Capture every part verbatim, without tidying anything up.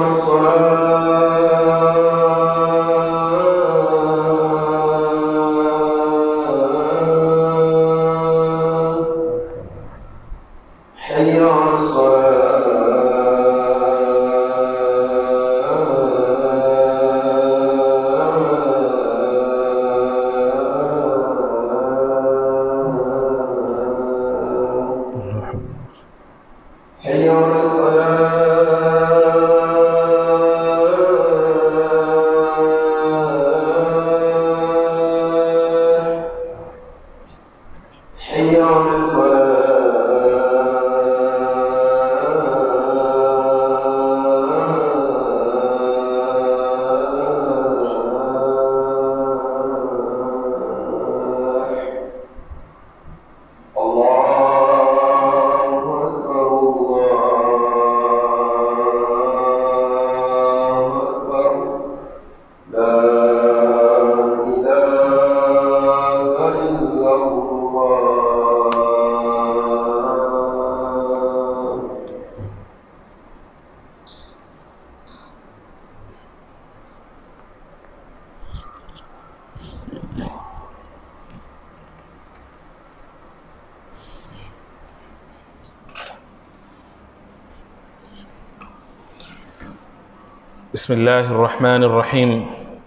بسم الله الرحمن الرحيم.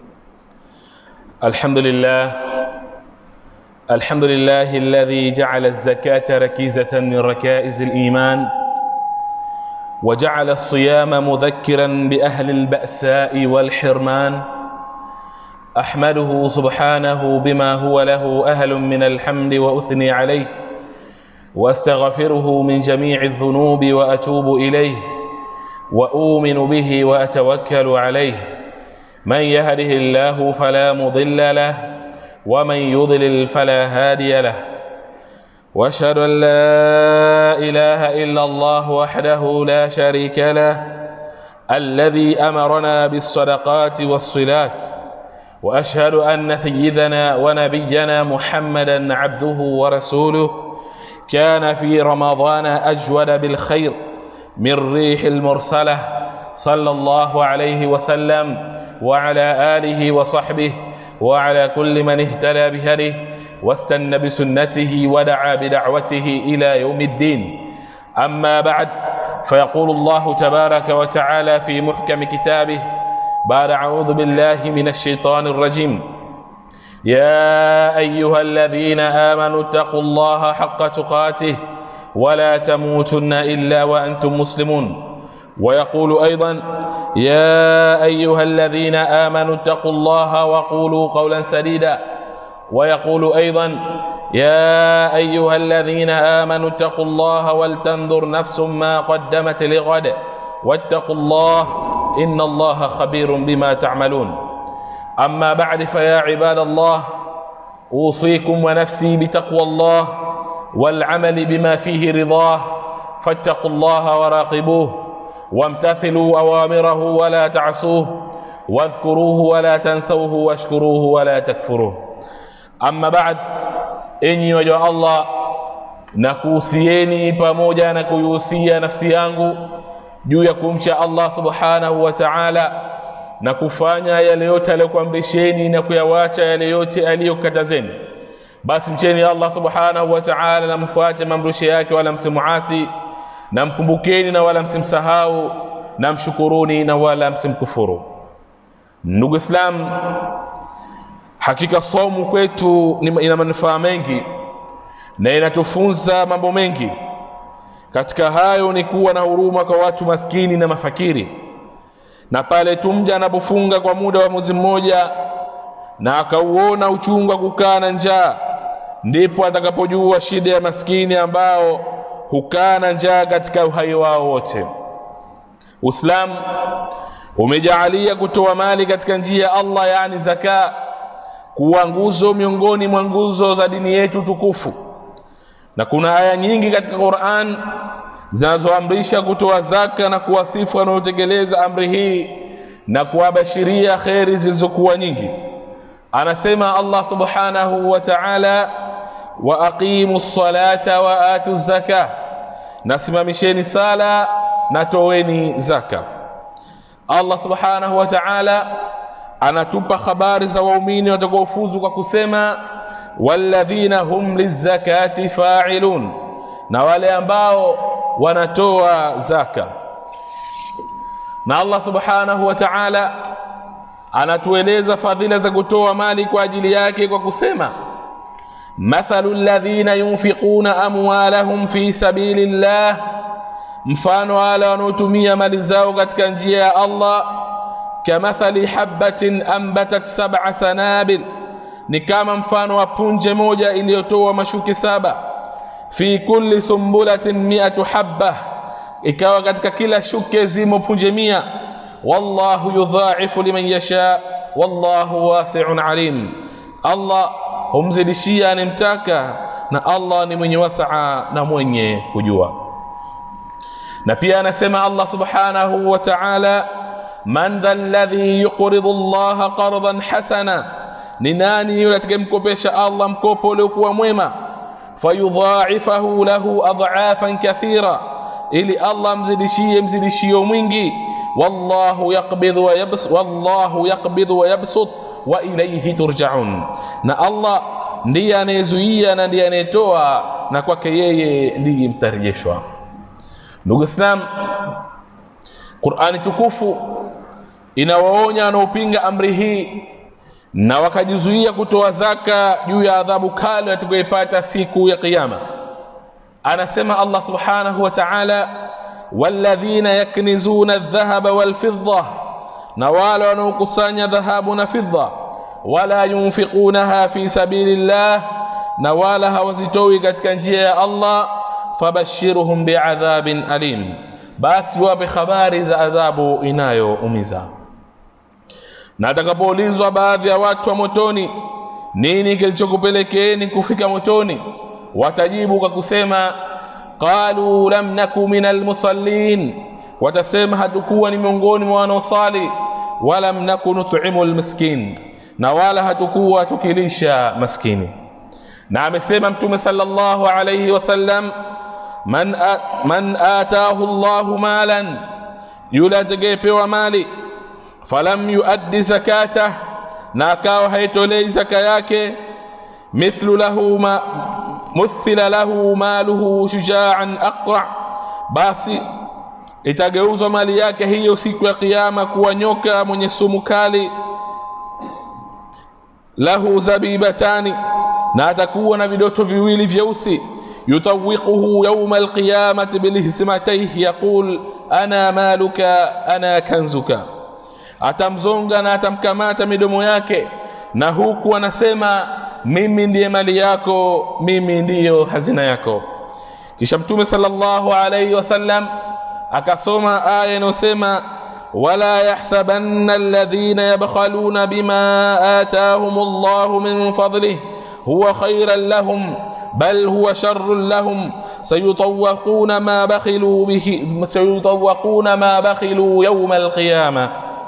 الحمد لله الحمد لله الذي جعل الزكاة ركيزة من ركائز الإيمان، وجعل الصيام مذكرا بأهل البأساء والحرمان. أحمده سبحانه بما هو له أهل من الحمد وأثني عليه، وأستغفره من جميع الذنوب وأتوب إليه، وأؤمن به وأتوكل عليه. من يهده الله فلا مضل له، ومن يضلل فلا هادي له. وأشهد أن لا إله إلا الله وحده لا شريك له، الذي أمرنا بالصدقات والصلات. وأشهد أن سيدنا ونبينا محمدا عبده ورسوله، كان في رمضان أجود بالخير من ريح المرسلة، صلى الله عليه وسلم وعلى آله وصحبه وعلى كل من اهتدى بهديه واستنى بسنته ودعا بدعوته إلى يوم الدين. أما بعد، فيقول الله تبارك وتعالى في محكم كتابه بعد أعوذ بالله من الشيطان الرجيم: يا أيها الذين آمنوا اتقوا الله حق تقاته ولا تموتن إلا وأنتم مسلمون. ويقول أيضا: يا أيها الذين آمنوا اتقوا الله وقولوا قولا سديدا. ويقول أيضا: يا أيها الذين آمنوا اتقوا الله ولتنظر نفس ما قدمت لغد واتقوا الله إن الله خبير بما تعملون. أما بعد، فيا عباد الله، أوصيكم ونفسي بتقوى الله والعمل بما فيه رضاه، فاتقوا الله وراقبوه، وامتثلوا أوامره ولا تعصوه، واذكروه ولا تنسوه، واشكروه ولا تكفروه. أما بعد، enyi waja wa Allah, na kuhusieni pamoja na kuihusia nafsi yangu juu ya kumcha Allah subhanahu wa ta'ala, na kufanya yale yote aliyokuamrisheni na kuyawacha yale yote aliyokatazeni. Basi mcheni Allah subhanahu wa ta'ala na mfuate maamrisho yake, wala msimuasi, na mkumbukeni na wala msimsahau, na mshukuruni na wala msimkufuru. Ndugu Islam, hakika somu kwetu ina manufaa mengi na inatufunza mambo mengi. Katika hayo ni kuwa na huruma kwa watu maskini na mafakiri, na pale tumja anapofunga kwa muda wa mwezi mmoja na akauona uchungu wa kukaa na njaa, ndipo atakapojua shida ya maskini ambao hukaa na njaa katika uhai wao wote. Uislamu umejaalia kutoa mali katika njia ya Allah, yani zaka, kuwa nguzo miongoni mwa nguzo za dini yetu tukufu. Na kuna aya nyingi katika Qur'an zinazoamrisha kutoa zaka na kuwasifu wanaotekeleza amri hii na kuwabashiria khairi zilizokuwa nyingi. Anasema Allah subhanahu wa ta'ala: wa aqimus salata wa atuz zakah, nasimamisheni sala na toweni zaka. Allah subhanahu wa ta'ala anatupa habari za waumini watakaofuzu kwa kusema walladhina hum lizakati fa'ilun, na wale ambao wanatoa zaka. Na Allah subhanahu wa ta'ala anatueleza fadhila za kutoa mali kwa ajili yake kwa kusema mathalul ladhina yunfiquna amwalahum fi sabilillah, mfano wale wanaotumia mali zao katika njia ya Allah, kamathali habatin ambatat sab'a sanabil, ni kama mfano wa punje moja iliyotoa mashuke saba, fi kulli sumbulatin mi'atu habba, ikawa katika kila shuke zimo punje mia. Wallahu yudha'ifu liman yasha wallahu wasi'un alim, Allah humzidishia anemtaka na Allah ni mwenye wasaa na mwenye kujua. Na pia anasema Allah subhanahu wa ta'ala man dhal ladhi yuqridu Allah qardan hasana, ni nani yule atakayemkopesha Allah mkopo uliokuwa mwema, fayudha'ifahu lahu adha'afan kathira, ili Allah mzidishie mzidishio mwingi. wallahu yaqbidhu wa yabsut wallahu yaqbidhu wa yabsut wa ilayhi turja'un, na Allah ndiye anayezuia na ndiye anayetoa na kwake yeye ndiye mtarejeshwa. Ndugu Islam, Qur'ani tukufu inawaonya wanaopinga amri hii na wakajizuia kutoa zaka juu ya adhabu kali watakayopata siku ya kiyama. Anasema Allah subhanahu wa ta'ala walladhina yaknizuna adh-dhahaba wal-fidda, na wale wanaokusanya dhahabu na fidda, wala yunfiqunaha fi sabilillah, na wala hawazitoi katika njia ya Allah, fabashirhum bi'adhabin alim, basi wape habari za adhabu inayoumiza. Na atakapoulizwa baadhi ya watu wa motoni, nini kilichokupelekeeni kufika motoni, watajibu kwa kusema qalu lam naku minal musallin, watasema hatukuwa ni miongoni mwa wanaosali, wala mnaku nut'imul miskin, na wala hatukuwa tukilisha maskini. Na amesema Mtume sallallahu alayhi wasallam man a, man ataahu Allahu malan, yule atakayepewa mali, falam yuaddi zakatah, na akawa haitolei zaka yake, mithlu lahu ma muthila lahu maluhu shuja'an aqra, basi itageuzwa mali yake hiyo siku ya kiyama kuwa nyoka mwenye sumu kali, lahu zabibatani, na atakuwa na vidoto viwili vyeusi, yutawiquhu yawma alqiyamati bilihsimatayhi yaqul ana maluka ana kanzuka, atamzonga na atamkamata midomo yake, na huku anasema mimi ndiye mali yako, mimi ndiyo hazina yako. Kisha Mtume sallallahu alayhi wasallam akasoma aya inayosema wala yahsabanna alladhina yabkhaluna bima ataahumullahu min fadlihi huwa khayran lahum bal huwa sharrun lahum sayutawaquna ma bakhilu bihi sayutawaquna ma bakhilu yawma alqiyamah,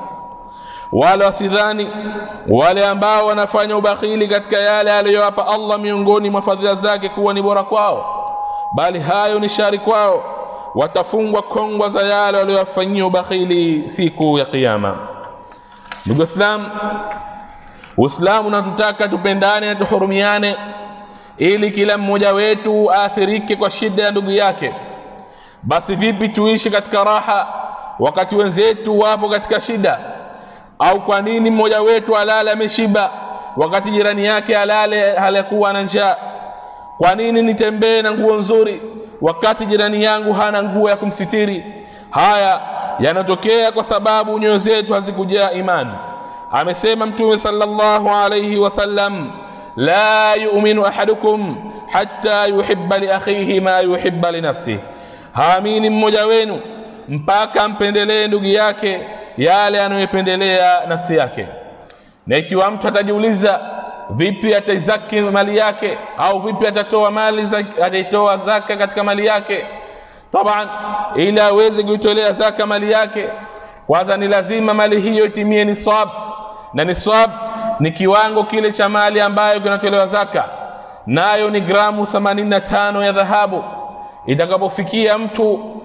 wala wasidhani wale ambao wanafanya ubakhili katika yale aliyowapa Allah miongoni mwa fadhila zake kuwa ni bora kwao, bali hayo ni shari kwao, watafungwa kongwa za yale waliyofanyia ubakhili siku ya kiyama. Ndugu Islam, Uislamu unatutaka tupendane na tuhurumiane, ili kila mmoja wetu aathirike kwa shida ya ndugu yake. Basi vipi tuishi katika raha wakati wenzetu wapo katika shida? Au kwa nini mmoja wetu alale ameshiba wakati jirani yake alale halikuwa na njaa? Kwa nini nitembee na nguo nzuri wakati jirani yangu hana nguo ya kumsitiri? Haya yanatokea kwa sababu nyoyo zetu hazikujaa imani. Amesema Mtume sallallahu alayhi wasallam la yu'minu ahadukum hatta yuhibba li akhihi ma yuhibba li nafsihi, haamini mmoja wenu mpaka ampendelee ndugu yake yale anayopendelea nafsi yake. Na ikiwa mtu atajiuliza vipi ataizaki mali yake, au vipi atatoa mali zaka, ataitoa zaka katika mali yake, taban ili aweze kuitolea zaka mali yake, kwanza ni lazima mali hiyo itimie nisab, na nisab ni kiwango kile cha mali ambayo kinatolewa zaka, nayo ni gramu themanini na tano ya dhahabu. Itakapofikia mtu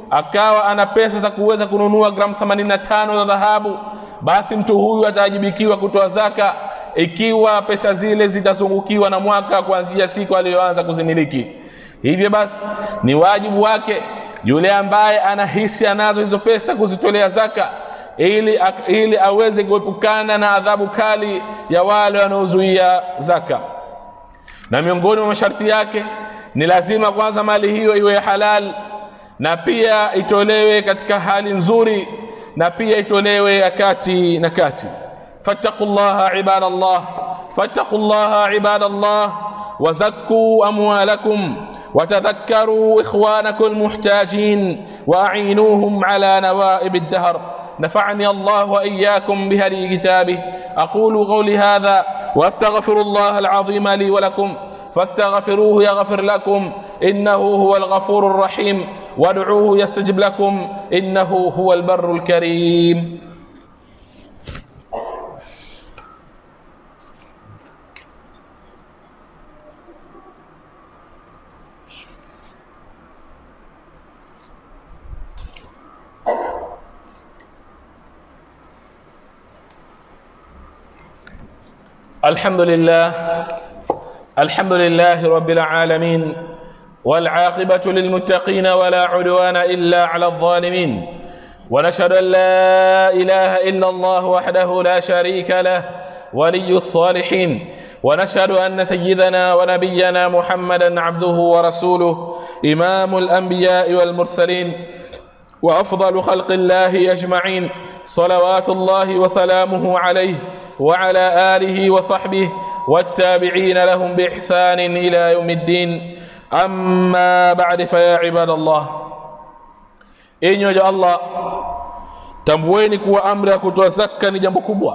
akawa ana pesa za kuweza kununua gramu themanini na tano za dhahabu, basi mtu huyu atawajibikiwa kutoa zaka ikiwa pesa zile zitazungukiwa na mwaka kuanzia siku aliyoanza kuzimiliki. Hivyo basi ni wajibu wake yule ambaye anahisi anazo hizo pesa kuzitolea zaka, ili ili aweze kuepukana na adhabu kali ya wale wanaozuia zaka. Na miongoni mwa masharti yake ni lazima kwanza mali hiyo iwe halal, na pia itolewe katika hali nzuri, na pia itolewe kati na kati. fattaqullaha ibadallah, fattaqullaha ibadallah wazakku amwalakum وتذكروا إخوانكم المحتاجين وأعينوهم على نوائب الدهر. نفعني الله وإياكم بهدي كتابه. أقول قولي هذا وأستغفر الله العظيم لي ولكم فاستغفروه يغفر لكم إنه هو الغفور الرحيم، وادعوه يستجب لكم إنه هو البر الكريم. الحمد لله الحمد لله رب العالمين، والعاقبة للمتقين ولا عدوان إلا على الظالمين، ونشهد أن لا إله إلا الله وحده لا شريك له ولي الصالحين، ونشهد أن سيدنا ونبينا محمدا عبده ورسوله إمام الأنبياء والمرسلين وأفضل خلق الله أجمعين، صلوات الله وسلامه عليه وعلى آله وصحبه والتابعين لهم بإحسان إلى يوم الدين. أما بعد، فيا عباد الله، إن يجعل الله tambueni kuwa amri ya kutoa zaka ni jambo kubwa,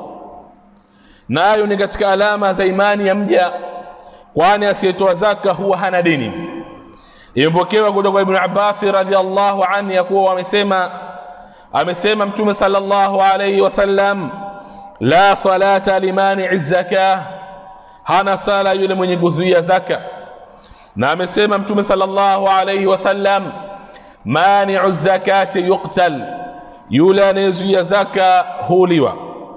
nayo ni katika alama za imani ya mja, kwani asiyetoa zaka huwa hana dini. Imepokewa kutoka Ibn Abbas radhiallahu anhu ya kuwa amesema amesema Mtume sallallahu alayhi wasallam, la salata limani'i zakah, hana sala yule mwenye kuzuia zaka. Na amesema Mtume sallallahu alayhi wasallam, mani'u zakati yuqtal, yule anayezuia zaka huliwa.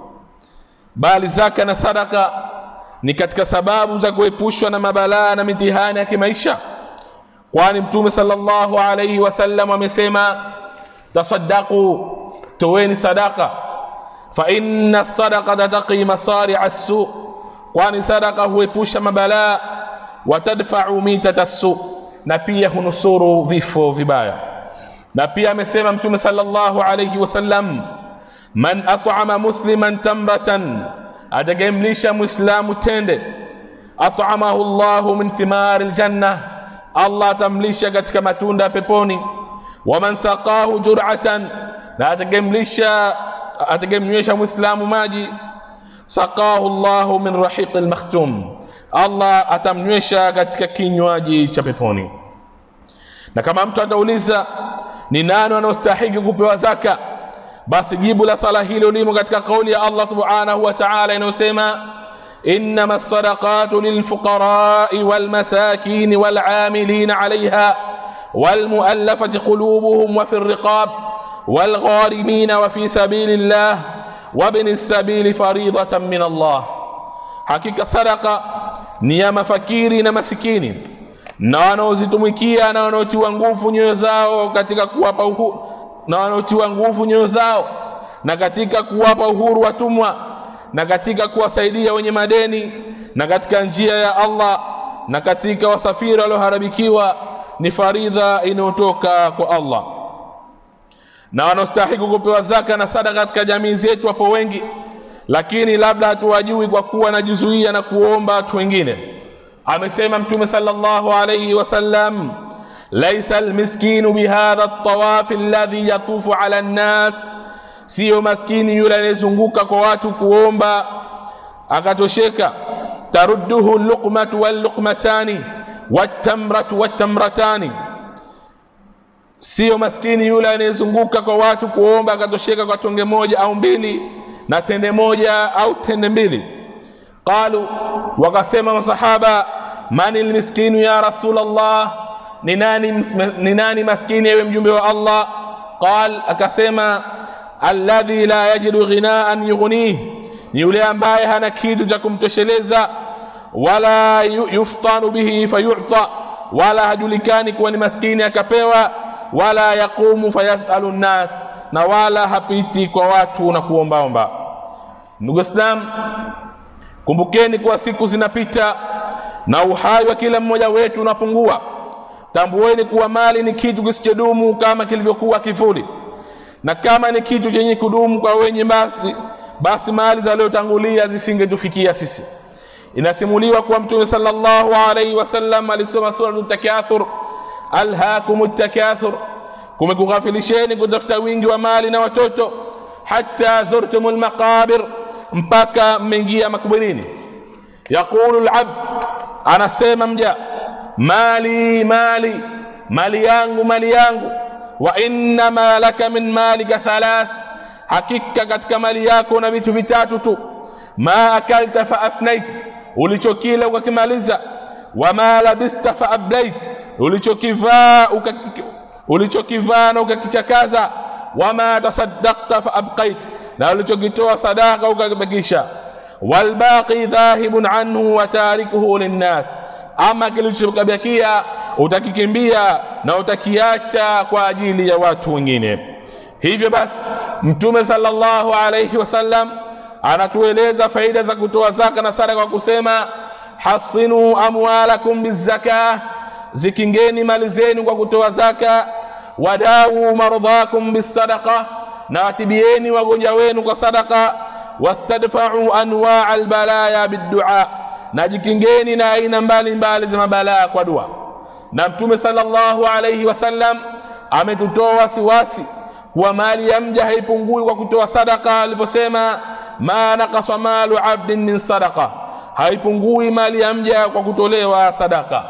Bali zaka na sadaka ni katika sababu za kuepushwa na mabalaa na mitihani ya kimaisha, kwani Mtume sallallahu alayhi wasallam amesema, tasaddaqu, toweni sadaka, fa inna as-sadaqata taqi masari'a as-su', kwani sadaka huepusha mabalaa, wa tadfa'u mitata as-su', na pia hunusuru vifo vibaya. Na pia amesema Mtume sallallahu alayhi wasallam, man at'ama musliman tamratan, atagemlisha muislamu tende, at'amahu Allahu min thimari al-janna, Allah atamlisha katika matunda ya peponi. Wa man saqahu jur'atan, na atagemlisha atagemnywesha muislamu maji, saqahu Allahu min rahiqil makhtum, Allah atamnywesha katika kinywaji cha peponi. Na kama mtu atauliza ni nani anastahili kupewa zaka, basi jibu la swala hilo limo katika kauli ya Allah subhanahu wa ta'ala inayosema, innama as-sadaqatu lilfuqara'i walmasakin wal'amilin 'alayha walmu'allafati qulubuhum wa fi ar-riqab والغارمين وفي سبيل الله وابن السبيل فريضة من الله. Hakika sadaka ni ya mafakiri na masikini, na wanaozitumikia na wanaotiwa nguvu nyoyo zao katika kuwapa uhuru, na wanaotiwa nguvu nyoyo zao na katika kuwapa uhuru watumwa, na katika kuwasaidia wenye madeni, na katika njia ya Allah, na katika wasafiri walioharibikiwa, ni faridha inayotoka kwa Allah. Na wanaostahili kupewa zaka na sadaka katika jamii zetu wapo wengi, lakini labda hatuwajui kwa kuwa najizuia na kuomba watu wengine. Amesema Mtume sallallahu alayhi wasallam, laisa almiskinu bihadha at-tawaf alladhi yatufu ala an-nas, sio maskini yule anayezunguka kwa watu kuomba akatosheka. Tarudduhu al-luqmatu wal-luqmatani wat-tamratu wat-tamratani, sio maskini yule anayezunguka kwa watu kuomba akatosheka kwa tonge moja au mbili, na tende moja au tende mbili. Qalu, wakasema masahaba, manil miskinu ya Rasulullah, ni nani ni nani maskini ewe mjumbe wa Allah? qal, akasema alladhi la yajidu ghinaan yughnih, ni yule ambaye hana kitu cha kumtosheleza, wala yuftanu bihi fayu'ta, wala hajulikani kuwa ni maskini akapewa, wala yaqumu fayasalu nnas, na wala hapiti kwa watu na kuombaomba. Ndugu Islam, kumbukeni kuwa siku zinapita na uhai wa kila mmoja wetu unapungua. Tambueni kuwa mali ni kitu kisichodumu kama kilivyokuwa kivuli, na kama ni kitu chenye kudumu kwa wenye basi basi mali za leo tangulia zisingetufikia sisi. Inasimuliwa kuwa Mtume sallallahu alayhi wasallam alisoma sura At-Takathur, alhaakumut takathur, kumekughafilisheni kutafuta wingi wa mali na watoto, hatta zurtumul maqabir, mpaka mmeingia makaburini. Yaqulu al-abd, anasema mja, mali mali, mali yangu mali yangu, wa inna ma laka min malika thalath, hakika katika mali yako na vitu vitatu tu. Ma akalta fa afnait, ulichokila ukakimaliza. Wa ma labista fa ablait, ulichokivaa ulichokivaa na ukakichakaza. Wa ma tasaddaqta fa abqait, na ulichokitoa sadaka ukakibakisha. Wal baqi dhahibun anhu wa tarikuhu linnas, ama kilichobakia utakikimbia na utakiacha kwa ajili ya watu wengine. Hivyo basi Mtume sallallahu alayhi wasallam anatueleza faida za kutoa zaka na sadaka kwa kusema, hasinu amwalakum bizakah, zikingeni mali zenu kwa kutoa zaka. Wadau maradhakum bisadaqa, na watibieni wagonjwa wenu kwa sadaka. Wastadfa'u anwa' albalaya biddua, na jikingeni na aina mbalimbali za mabalaa kwa dua. Na Mtume sallallahu alayhi wasallam ametutoa wasiwasi kuwa mali ya mja haipungui kwa kutoa sadaka, aliposema ma naqasa malu abdin min sadaqa, haipungui mali ya mja kwa kutolewa sadaka.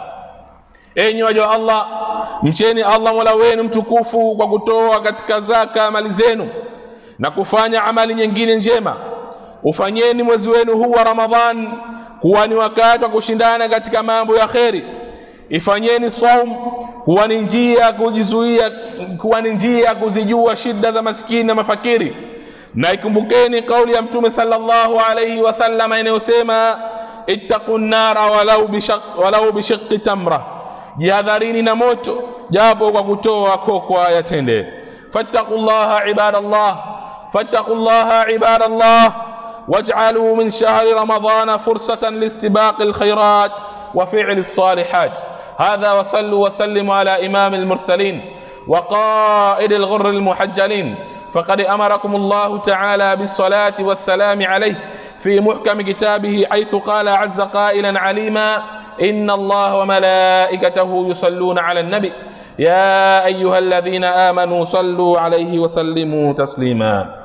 Enyi waja wa Allah, mcheni Allah Mola wenu mtukufu kwa kutoa katika zaka mali zenu na kufanya amali nyingine njema. Ufanyeni mwezi wenu huu wa Ramadhan kuwa ni wakati wa kushindana katika mambo ya kheri. Ifanyeni saum kuwa ni njia kujizuia, kuwa ni njia kuzijua shida za maskini na mafakiri. Na ikumbukeni kauli ya Mtume sallallahu alayhi wasallam inayosema, ittaqun nara walau bishaq walau bishiqqi tamra, jihadharini na moto japo kwa kutoa kokwa ya tende. Fattaqullaha ibadallah, fattaqullaha ibadallah, waj'alu min shahri ramadhana fursatan listibaqil khairat wa fi'lis salihat. هذا وصلوا وسلموا على إمام المرسلين وقائد الغر المحجلين، فقد أمركم الله تعالى بالصلاة والسلام عليه في محكم كتابه، حيث قال عز قائلا عليما، إن الله وملائكته يصلون على النبي يا أيها الذين آمنوا صلوا عليه وسلموا تسليما.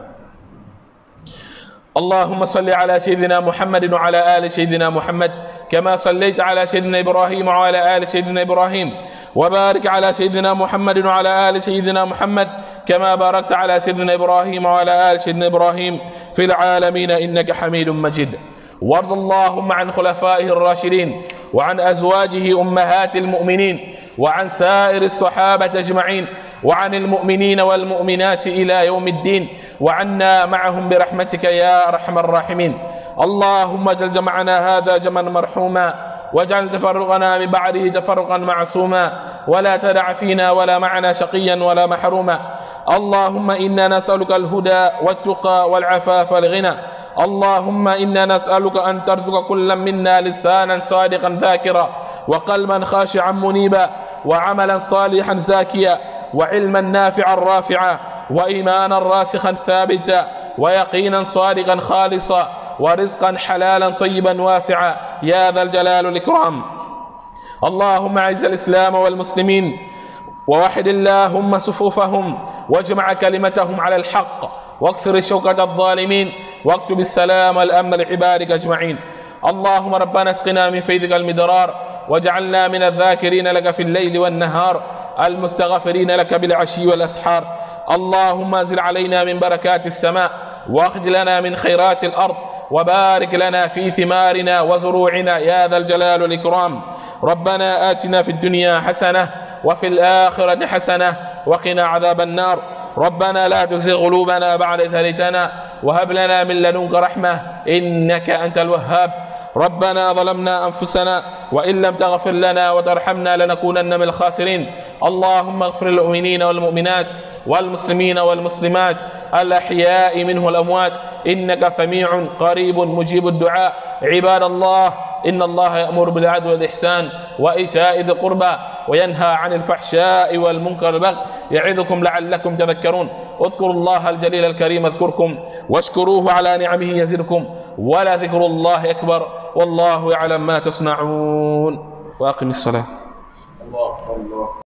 اللهم صل على سيدنا محمد وعلى آل سيدنا محمد كما صليت على سيدنا إبراهيم وعلى آل سيدنا إبراهيم، وبارك على سيدنا محمد وعلى آل سيدنا محمد كما باركت على سيدنا إبراهيم وعلى آل سيدنا إبراهيم في العالمين إنك حميد مجيد. وارض اللهم عن خلفائه الراشدين وعن أزواجه أمهات المؤمنين وعن سائر الصحابة أجمعين وعن المؤمنين والمؤمنات إلى يوم الدين، وعنا معهم برحمتك يا أرحم الراحمين. اللهم اجعل جمعنا هذا جمعا مرحوما، واجعل تفرقنا من بعده تفرقا معصوما، ولا تدع فينا ولا معنا شقيا ولا محروما. اللهم إنا نسألك الهدى والتقى والعفاف والغنى. اللهم إنا نسألك أن ترزق كل منا لسانا صادقا ذاكرا، وقلبا خاشعا منيبا، وعملا صالحا زاكيا، وعلما نافعا رافعا، وإيمانا راسخا ثابتا، ويقينا صادقا خالصا، ورزقا حلالا طيبا واسعا يا ذا الجلال والإكرام. اللهم أعز الإسلام والمسلمين، ووحد اللهم صفوفهم، واجمع كلمتهم على الحق، واكسر شوكة الظالمين، واكتب السلام والأمن لعبادك أجمعين. اللهم ربنا اسقنا من فيضك المدرار، واجعلنا من الذاكرين لك في الليل والنهار، المستغفرين لك بالعشي والأسحار. اللهم انزل علينا من بركات السماء، واخذ لنا من خيرات الأرض، وبارك لنا في ثمارنا وزروعنا يا ذا الجلال والإكرام. ربنا آتنا في الدنيا حسنة وفي الآخرة حسنة وقنا عذاب النار. ربنا لا تزغ قلوبنا بعد إذ هديتنا وهب لنا من لدنك رحمة إنك أنت الوهاب. ربنا ظلمنا أنفسنا وإن لم تغفر لنا وترحمنا لنكونن من الخاسرين. اللهم اغفر للمؤمنين والمؤمنات والمسلمين والمسلمات الأحياء منه والأموات إنك سميع قريب مجيب الدعاء. عباد الله، إن الله يأمر بالعدل والإحسان وإيتاء ذي القربى وينهى عن الفحشاء والمنكر والبغي يعظكم لعلكم تذكرون. اذكروا الله الجليل الكريم اذكركم واشكروه على نعمه يزدكم ولذكر الله أكبر والله يعلم ما تصنعون. وأقم الصلاة. الله الله